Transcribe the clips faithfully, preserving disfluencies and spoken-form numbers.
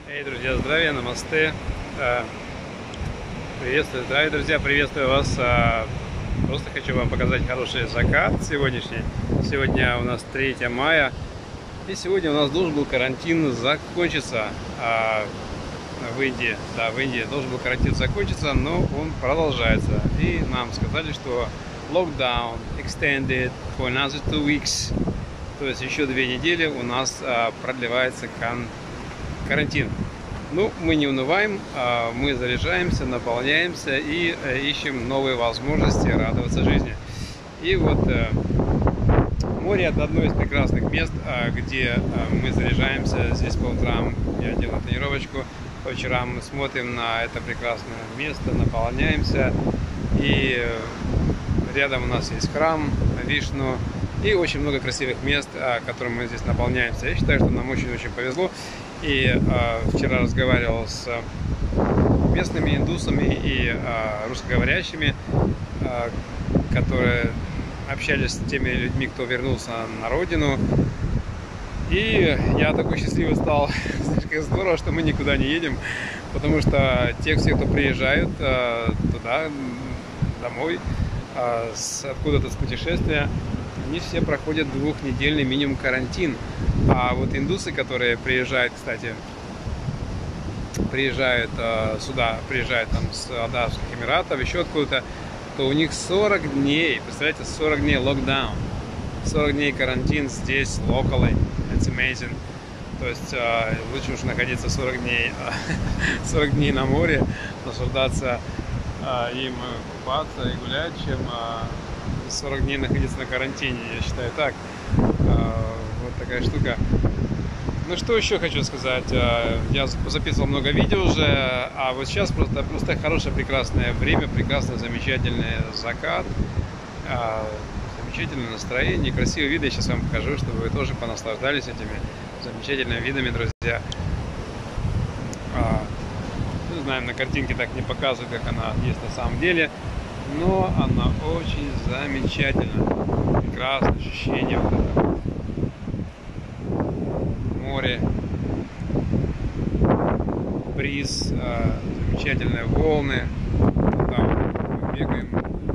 Эй, друзья, здравия, намасте. Приветствую, здравия, друзья, приветствую вас. Просто хочу вам показать хороший закат сегодняшний. Сегодня у нас третье мая. И сегодня у нас должен был карантин закончиться в Индии. Да, в Индии должен был карантин закончиться, но он продолжается. И нам сказали, что lockdown extended for another two weeks. То есть еще две недели у нас продлевается карантин. Ну, мы не унываем, мы заряжаемся, наполняемся и ищем новые возможности радоваться жизни. И вот море — это одно из прекрасных мест, где мы заряжаемся. Здесь по утрам я делаю тренировочку, по вечерам мы смотрим на это прекрасное место, наполняемся. И рядом у нас есть храм Вишну и очень много красивых мест, которым мы здесь наполняемся. Я считаю, что нам очень-очень повезло. И э, вчера разговаривал с местными индусами и э, русскоговорящими, э, которые общались с теми людьми, кто вернулся на родину. И я такой счастливый стал. Слишком здорово, что мы никуда не едем, потому что те все, кто приезжают э, туда, домой, э, с, откуда-то с путешествия, они все проходят двухнедельный минимум карантин. А вот индусы, которые приезжают, кстати, приезжают э, сюда, приезжают там с Арабских Эмиратов, еще откуда-то, то у них сорок дней, представляете, сорок дней локдаун, сорок дней карантин здесь, locally, it's amazing. То есть э, лучше уж находиться сорок дней, сорок дней на море, наслаждаться э, им, купаться и гулять, чем э, сорок дней находиться на карантине, я считаю так. Вот такая штука. Ну что еще хочу сказать. Я записывал много видео уже, а вот сейчас просто, просто хорошее, прекрасное время, прекрасный, замечательный закат, замечательное настроение, красивые виды. Я сейчас вам покажу, чтобы вы тоже понаслаждались этими замечательными видами, друзья. Не знаем, на картинке так не показывают, как она есть на самом деле, но она очень замечательна. Прекрасное ощущение вот это. Море, бриз, э, замечательные волны. Там мы бегаем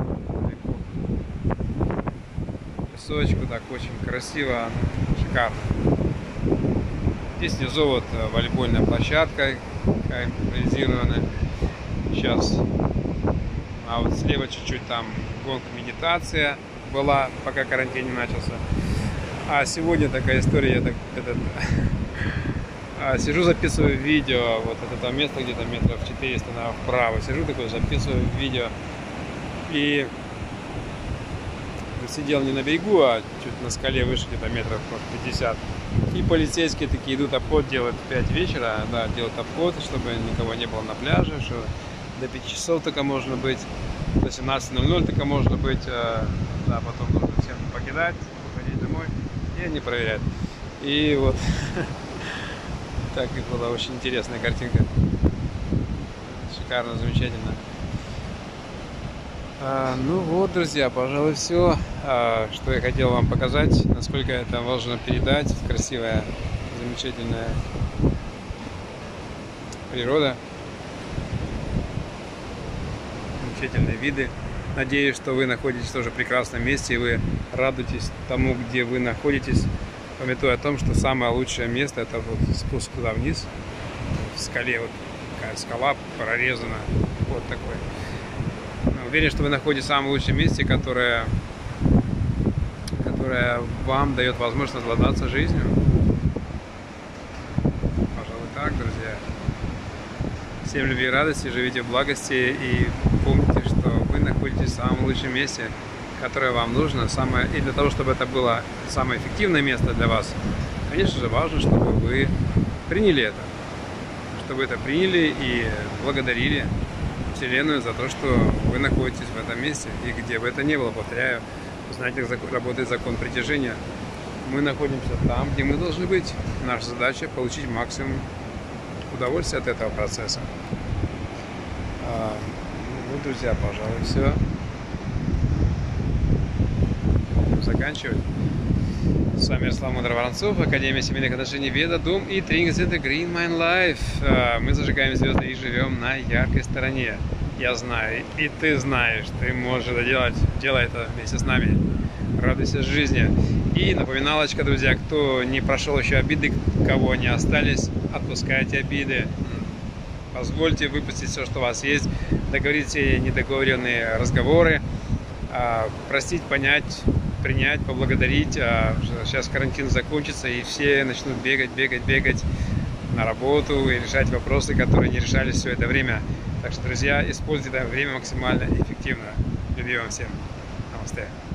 по песочку, так очень красиво, шикарно. Здесь внизу вот волейбольная площадка импровизированная. Сейчас, а вот слева чуть-чуть там гонка, медитация была, пока карантин не начался. А сегодня такая история, я так, этот, сижу, записываю видео, вот это там место где-то метров четыреста вправо, сижу такой, записываю видео, и сидел не на берегу, а чуть на скале выше, где-то метров пятьдесят, и полицейские такие идут, обход делают в пять вечера, да, делают обход, чтобы никого не было на пляже, что до пяти часов только можно быть, до семнадцати ноль ноль только можно быть, да, потом нужно всем покидать, уходить домой. И они проверяют. И вот так и была очень интересная картинка. Шикарно, замечательно. А, ну вот, друзья, пожалуй, все, а, что я хотел вам показать, насколько это можно передать. Красивая, замечательная природа. Замечательные виды. Надеюсь, что вы находитесь тоже в прекрасном месте, и вы радуетесь тому, где вы находитесь, памятуя о том, что самое лучшее место — это вот спуск туда вниз, в скале, вот такая скала прорезана, вот такой. Уверен, что вы находитесь в самом лучшем месте, которое, которое вам дает возможность наслаждаться жизнью. Пожалуй, так, друзья. Всем любви и радости, живите в благости и помните, что вы находитесь в самом лучшем месте, которое вам нужно, самое, и для того, чтобы это было самое эффективное место для вас, конечно же, важно, чтобы вы приняли это, чтобы это приняли и благодарили Вселенную за то, что вы находитесь в этом месте, и где бы это ни было, повторяю, знаете, как работает закон притяжения. Мы находимся там, где мы должны быть. Наша задача — получить максимум удовольствия от этого процесса. Ну, друзья, пожалуй, все. Заканчивать. С вами Ярослав Мудро-Воронцов, Академия семейных отношений Веда, Дом и тренинг-центр Green Mind Life. Мы зажигаем звезды и живем на яркой стороне. Я знаю, и ты знаешь, ты можешь это делать. Делай это вместе с нами. Радуйся жизни. И напоминалочка, друзья, кто не прошел еще обиды, кого не остались, отпускайте обиды. Позвольте выпустить все, что у вас есть, договорить все недоговоренные разговоры, простить, понять, принять, поблагодарить. Сейчас карантин закончится, и все начнут бегать, бегать, бегать на работу и решать вопросы, которые не решались все это время. Так что, друзья, используйте это время максимально эффективно. Любви вам всем. Намасте.